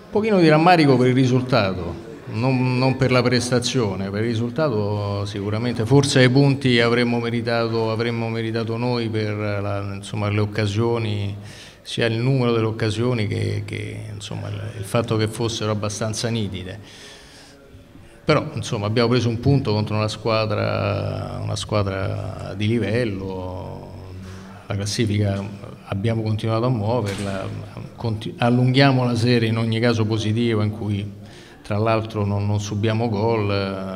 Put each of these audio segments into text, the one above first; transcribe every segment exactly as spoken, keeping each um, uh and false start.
Un pochino di rammarico per il risultato, non, non per la prestazione, per il risultato sicuramente, forse ai punti avremmo meritato, avremmo meritato noi per la, insomma, le occasioni, sia il numero delle occasioni che, che insomma, il, il fatto che fossero abbastanza nitide. Però insomma, abbiamo preso un punto contro una squadra, una squadra di livello, la classifica abbiamo continuato a muoverla, allunghiamo la serie in ogni caso positiva in cui tra l'altro non, non subiamo gol,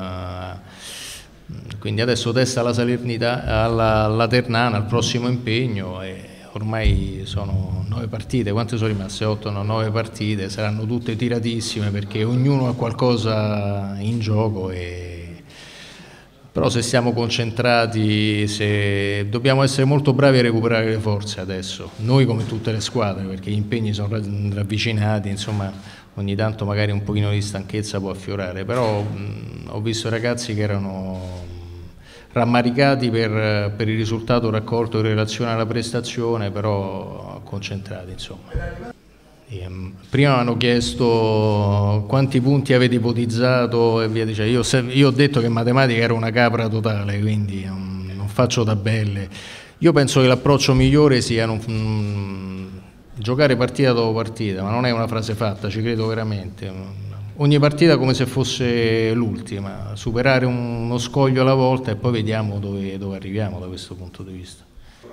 quindi adesso testa alla Salernitana, alla, alla Ternana, al prossimo impegno e ormai sono nove partite, quante sono rimaste? Otto, no, nove partite, saranno tutte tiratissime perché ognuno ha qualcosa in gioco e però se siamo concentrati, se dobbiamo essere molto bravi a recuperare le forze adesso, noi come tutte le squadre, perché gli impegni sono ravvicinati, insomma ogni tanto magari un pochino di stanchezza può affiorare, però mh, ho visto ragazzi che erano rammaricati per, per il risultato raccolto in relazione alla prestazione, però concentrati insomma. Prima mi hanno chiesto quanti punti avete ipotizzato e via dicendo. Io, io ho detto che matematica era una capra totale, quindi non, non faccio tabelle. Io penso che l'approccio migliore sia non, mh, giocare partita dopo partita, ma non è una frase fatta, ci credo veramente. Ogni partita come se fosse l'ultima, superare uno scoglio alla volta e poi vediamo dove, dove arriviamo da questo punto di vista.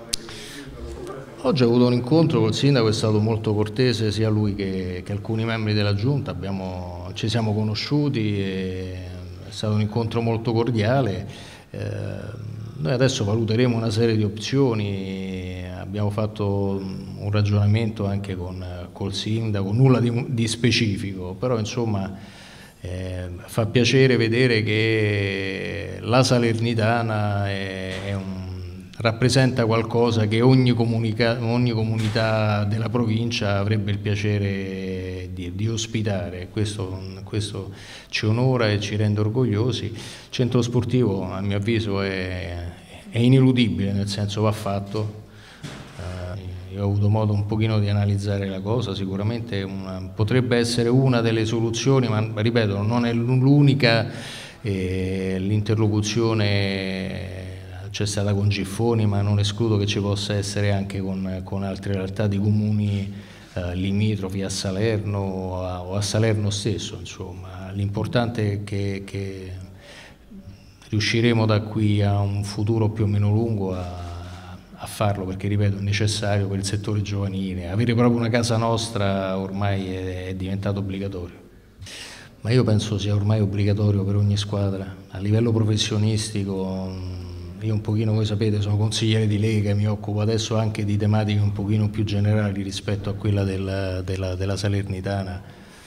Oggi ho avuto un incontro col sindaco, è stato molto cortese sia lui che, che alcuni membri della giunta, abbiamo, ci siamo conosciuti, e è stato un incontro molto cordiale. Eh, noi adesso valuteremo una serie di opzioni, abbiamo fatto un ragionamento anche con col sindaco, nulla di, di specifico, però insomma eh, fa piacere vedere che la Salernitana è, è un rappresenta qualcosa che ogni, comunica, ogni comunità della provincia avrebbe il piacere di, di ospitare, questo, questo ci onora e ci rende orgogliosi. Il centro sportivo a mio avviso è, è ineludibile, nel senso va fatto. Uh, io ho avuto modo un pochino di analizzare la cosa, sicuramente una, potrebbe essere una delle soluzioni, ma ripeto non è l'unica, eh, l'interlocuzione c'è stata con Giffoni, ma non escludo che ci possa essere anche con, con altre realtà di comuni eh, limitrofi a Salerno o a, o a Salerno stesso. Insomma, l'importante è che, che riusciremo da qui a un futuro più o meno lungo a, a farlo, perché ripeto è necessario per il settore giovanile. Avere proprio una casa nostra ormai è, è diventato obbligatorio. Ma io penso sia ormai obbligatorio per ogni squadra. A livello professionistico, io un pochino, voi sapete, sono consigliere di Lega, mi occupo adesso anche di tematiche un pochino più generali rispetto a quella della, della, della Salernitana.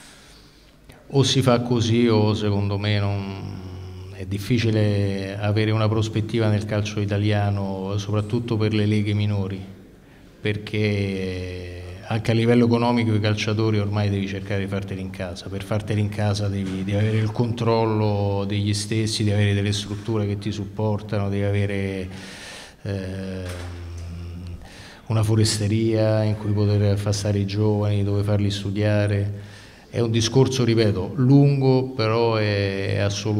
O si fa così o secondo me non, è difficile avere una prospettiva nel calcio italiano, soprattutto per le leghe minori, perché anche a livello economico i calciatori ormai devi cercare di farteli in casa, per farteli in casa devi, devi avere il controllo degli stessi, devi avere delle strutture che ti supportano, devi avere eh, una foresteria in cui poter far stare i giovani, dove farli studiare. È un discorso, ripeto, lungo, però è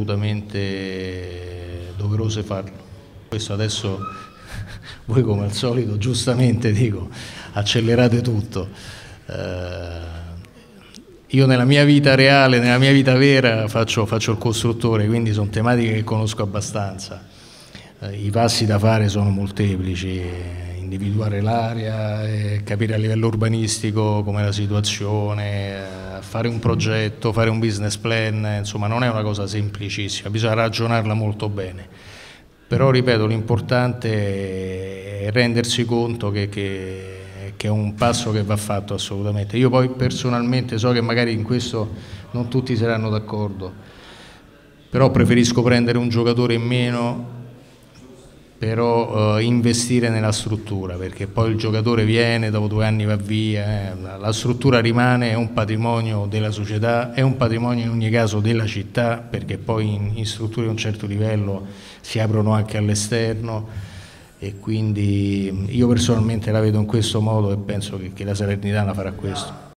assolutamente doveroso farlo. Questo adesso voi come al solito giustamente dico accelerate tutto. Eh, io nella mia vita reale, nella mia vita vera faccio, faccio il costruttore, quindi sono tematiche che conosco abbastanza. Eh, I passi da fare sono molteplici, individuare l'area, eh, capire a livello urbanistico com'è la situazione, eh, fare un progetto, fare un business plan, insomma non è una cosa semplicissima, bisogna ragionarla molto bene. Però ripeto, l'importante è rendersi conto che, che, che è un passo che va fatto assolutamente. Io poi personalmente so che magari in questo non tutti saranno d'accordo, però preferisco prendere un giocatore in meno, però eh, investire nella struttura, perché poi il giocatore viene, dopo due anni va via, eh. La struttura rimane, è un patrimonio della società, è un patrimonio in ogni caso della città, perché poi in, in strutture di un certo livello si aprono anche all'esterno e quindi io personalmente la vedo in questo modo e penso che, che la Salernitana farà questo.